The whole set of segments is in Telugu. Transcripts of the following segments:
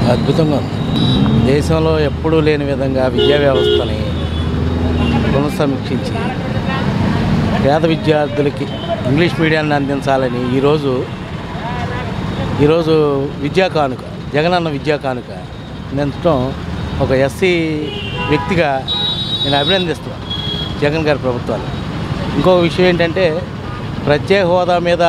అద్భుతంగా ఉంది. దేశంలో ఎప్పుడూ లేని విధంగా విద్యా వ్యవస్థని పునఃసమీక్షించి పేద విద్యార్థులకి ఇంగ్లీష్ మీడియాన్ని అందించాలని ఈరోజు విద్యా కానుక, జగనన్న విద్యా కానుక అందించడం ఒక ఎస్సీ వ్యక్తిగా నేను అభినందిస్తున్నాను జగన్ గారి ప్రభుత్వాన్ని. ఇంకొక విషయం ఏంటంటే, ప్రత్యేక హోదా మీద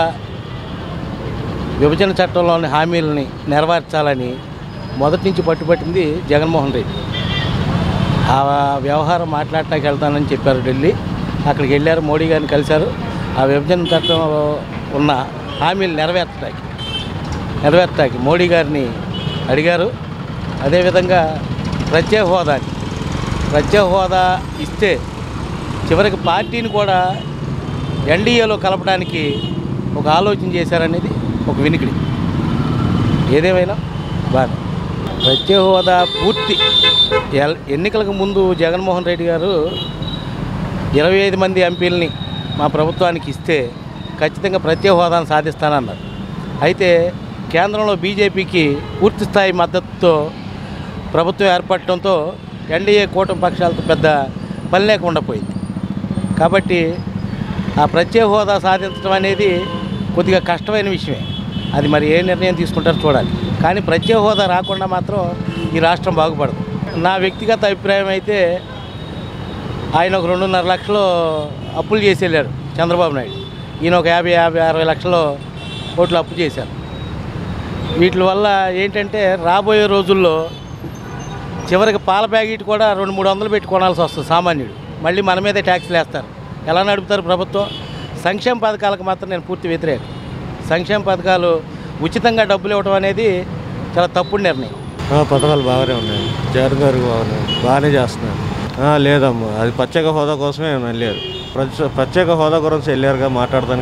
విభజన చట్టంలోని హామీలని నెరవేర్చాలని మొదటి నుంచి పట్టుబట్టింది జగన్మోహన్ రెడ్డి. ఆ వ్యవహారం మాట్లాడటానికి వెళ్తానని చెప్పారు ఢిల్లీ. అక్కడికి వెళ్ళారు, మోడీ గారిని కలిశారు. ఆ విభజన చట్టంలో ఉన్న హామీలు నెరవేర్చడానికి మోడీ గారిని అడిగారు. అదేవిధంగా ప్రత్యేక హోదా ఇస్తే చివరికి పార్టీని కూడా ఎన్డీఏలో కలపడానికి ఒక ఆలోచన చేశారనేది ఒక వినికిడి. ఏదేమైనా బాగా ప్రత్యేక హోదా పూర్తి ఎన్నికలకు ముందు జగన్మోహన్ రెడ్డి గారు 25 మంది ఎంపీలని మా ప్రభుత్వానికి ఇస్తే ఖచ్చితంగా ప్రత్యేక హోదాను సాధిస్తానన్నారు. అయితే కేంద్రంలో బీజేపీకి పూర్తి స్థాయి మద్దతుతో ప్రభుత్వం ఏర్పడటంతో ఎన్డీఏ కూటమి పక్షాలతో పెద్ద పని లేకుండా పోయింది. కాబట్టి ఆ ప్రత్యేక హోదా సాధించడం అనేది కొద్దిగా కష్టమైన విషయమే. అది మరి ఏ నిర్ణయం తీసుకుంటారో చూడాలి. కానీ ప్రత్యేక హోదా రాకుండా మాత్రం ఈ రాష్ట్రం బాగుపడదు. నా వ్యక్తిగత అభిప్రాయం అయితే, ఆయన ఒక 2.5 లక్షలు అప్పులు చేసి వెళ్ళారు చంద్రబాబు నాయుడు. ఈయన ఒక 50-60 లక్షలు కోట్లు అప్పు చేశారు. వీటి వల్ల ఏంటంటే, రాబోయే రోజుల్లో చివరికి పాల ప్యాకెట్ కూడా 200-300 పెట్టి కొనాల్సి వస్తుంది సామాన్యుడు. మళ్ళీ మన మీదే ట్యాక్స్లు వేస్తారు. ఎలా నడుపుతారు ప్రభుత్వం? సంక్షేమ పథకాలకు మాత్రం నేను పూర్తి వ్యతిరేకం. సంక్షేమ పథకాలు ఉచితంగా డబ్బులు ఇవ్వడం అనేది చాలా తప్పుడు నిర్ణయం. పథకాలు బాగానే ఉన్నాయి, జగన్ గారు బాగానే చేస్తున్నారు. లేదమ్మా, అది ప్రత్యేక హోదా కోసమే వెళ్ళారు. ప్రత్యేక హోదా గురించి వెళ్ళారుగా మాట్లాడతాను.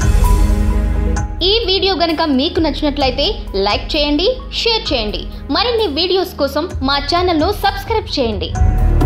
ఈ వీడియో గనుక మీకు నచ్చినట్లయితే లైక్ చేయండి, షేర్ చేయండి. మరిన్ని వీడియోస్ కోసం మా ఛానల్ను సబ్స్క్రైబ్ చేయండి.